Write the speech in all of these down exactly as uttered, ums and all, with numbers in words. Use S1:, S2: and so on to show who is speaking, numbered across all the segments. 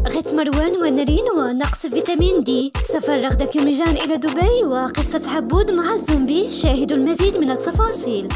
S1: غيت مروان ونارين ونقص فيتامين دي، سفر رغدة كيوميجان إلى دبي، وقصة عبود مع الزومبي. شاهدوا المزيد من التفاصيل.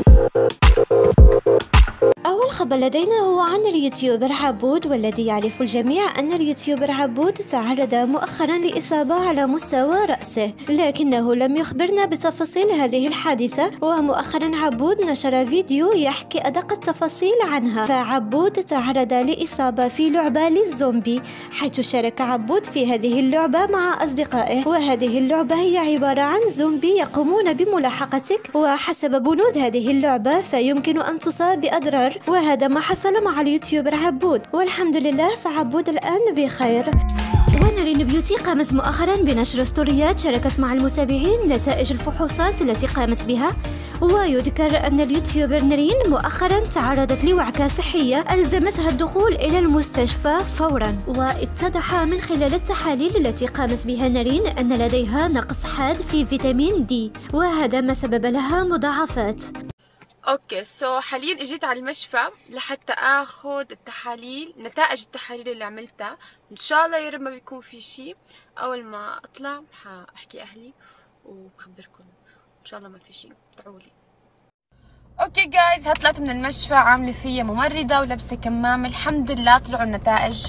S1: أول خبر لدينا هو عن اليوتيوبر عبود، والذي يعرف الجميع أن اليوتيوبر عبود تعرض مؤخرا لإصابة على مستوى رأسه، لكنه لم يخبرنا بتفاصيل هذه الحادثة. ومؤخرا عبود نشر فيديو يحكي أدق التفاصيل عنها. فعبود تعرض لإصابة في لعبة للزومبي، حيث شارك عبود في هذه اللعبة مع أصدقائه، وهذه اللعبة هي عبارة عن زومبي يقومون بملاحقتك، وحسب بنود هذه اللعبة فيمكن أن تصاب بأضرار، وهذا ما حصل مع اليوتيوبر عبود، والحمد لله فعبود الآن بخير. ونارين بيوتي قامت مؤخرا بنشر ستوريات شاركت مع المتابعين نتائج الفحوصات التي قامت بها. ويذكر أن اليوتيوبر نارين مؤخرا تعرضت لوعكة صحية ألزمتها الدخول إلى المستشفى فورا، واتضح من خلال التحاليل التي قامت بها نارين أن لديها نقص حاد في فيتامين دي، وهذا ما سبب لها مضاعفات.
S2: اوكي سو so, حاليا اجيت على المشفى لحتى اخذ التحاليل، نتائج التحاليل اللي عملتها. ان شاء الله يا رب ما بيكون في شيء. اول ما اطلع حاحكي اهلي وبخبركم ان شاء الله ما في شيء، ادعوا لي. اوكي جايز، هطلعت من المشفى عامله فيها ممرضه ولابسه كمامه. الحمد لله طلعوا النتائج.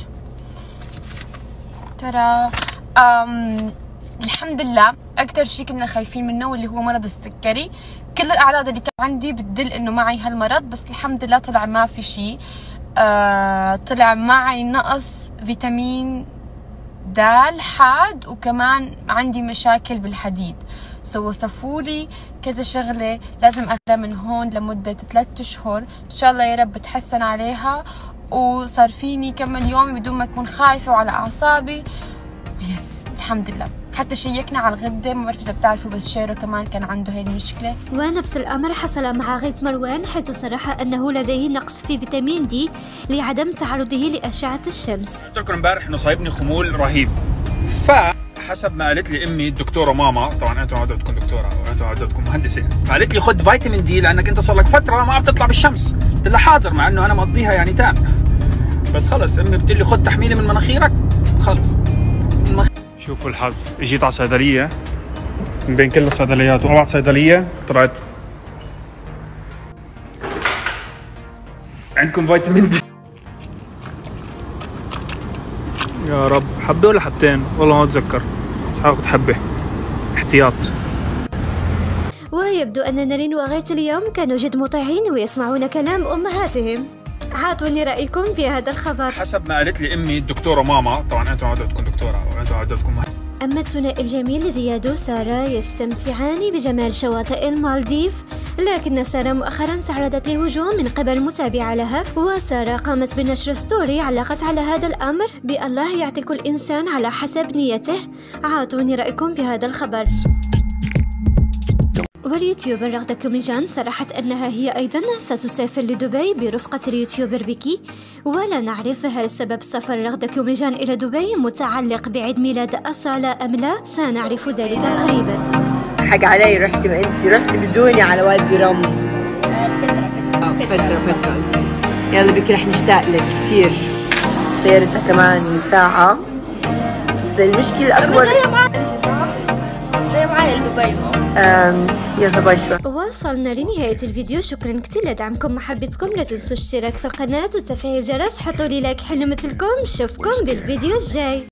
S2: ترى أم الحمد لله. اكثر شيء كنا خايفين منه واللي هو مرض السكري. كل الاعراض اللي كان عندي بتدل انه معي هالمرض، بس الحمد لله طلع ما في شيء. آه طلع معي نقص فيتامين د حاد، وكمان عندي مشاكل بالحديد. سو وصفوا لي كذا شغله لازم اخذها من هون لمده ثلاثة اشهر. ان شاء الله يا رب بتحسن عليها، وصار فيني كمل يومي بدون ما اكون خايفه وعلى اعصابي. يس الحمد لله. حتى شيكنا على الغدة، ما بعرف إذا بتعرفوا بس شيرو كمان كان عنده هاي المشكلة.
S1: ونفس الأمر حصل مع غيث مروان، حيث صرح أنه لديه نقص في فيتامين دي لعدم تعرضه لأشعة الشمس.
S3: قلت لكم امبارح إنه صايبني خمول رهيب، فحسب ما قالت لي أمي الدكتورة ماما، طبعا أنتم عودة تكون دكتورة وأنتم عودة تكون مهندسة، فقالت لي خذ فيتامين دي لأنك أنت صار لك فترة ما عم تطلع بالشمس. قلت لها حاضر، مع إنه أنا مقضيها يعني تام، بس خلص أمي بتقول لي خذ تحميلة من مناخيرك. خلص شوفوا الحظ، اجيت على صيدليه من بين كل الصيدليات، وابعد صيدليه طلعت عندكم فيتامين دي. يا رب حبه ولا حبتين؟ والله ما اتذكر، بس هاخذ حبه احتياط.
S1: ويبدو أن نارين وغيث اليوم كانوا جد مطيعين ويسمعون كلام أمهاتهم. عطوني رأيكم في هذا الخبر.
S3: حسب ما قالت لي أمي الدكتورة ماما، طبعا أنتم عودة تكون دكتورة وأنتم عودة تكون مهندسة.
S1: أما الثنائي الجميل زياد وسارة يستمتعان بجمال شواطئ المالديف، لكن سارة مؤخرا تعرضت لهجوم من قبل متابعة لها، وسارة قامت بنشر ستوري علقت على هذا الأمر بالله يعطي كل إنسان على حسب نيته. عطوني رأيكم في هذا الخبر. واليوتيوبر رغدة كيوميجان صرحت أنها هي أيضا ستسافر لدبي برفقة اليوتيوبر بيكي، ولا نعرف هل سبب سفر رغدة كيوميجان إلى دبي متعلق بعيد ميلاد أصالة أم لا، سنعرف ذلك قريبا.
S4: حق علي رحتي، ما أنت رحتي بدوني على وادي رم. فترة فترة قصدي. يلا بك رح نشتاق لك كثير. طيارتها كمان ساعة، بس المشكلة الأكبر
S2: جاية معي أنت صح؟ جاية معي لدبي.
S4: أم يلا باي شوي.
S1: وصلنا لنهاية الفيديو، شكرا كثير لدعمكم محبتكم، لا تنسوا الاشتراك في القناة وتفعيل الجرس، حطوا لي لايك حلو مثلكم. نشوفكم بالفيديو الجاي.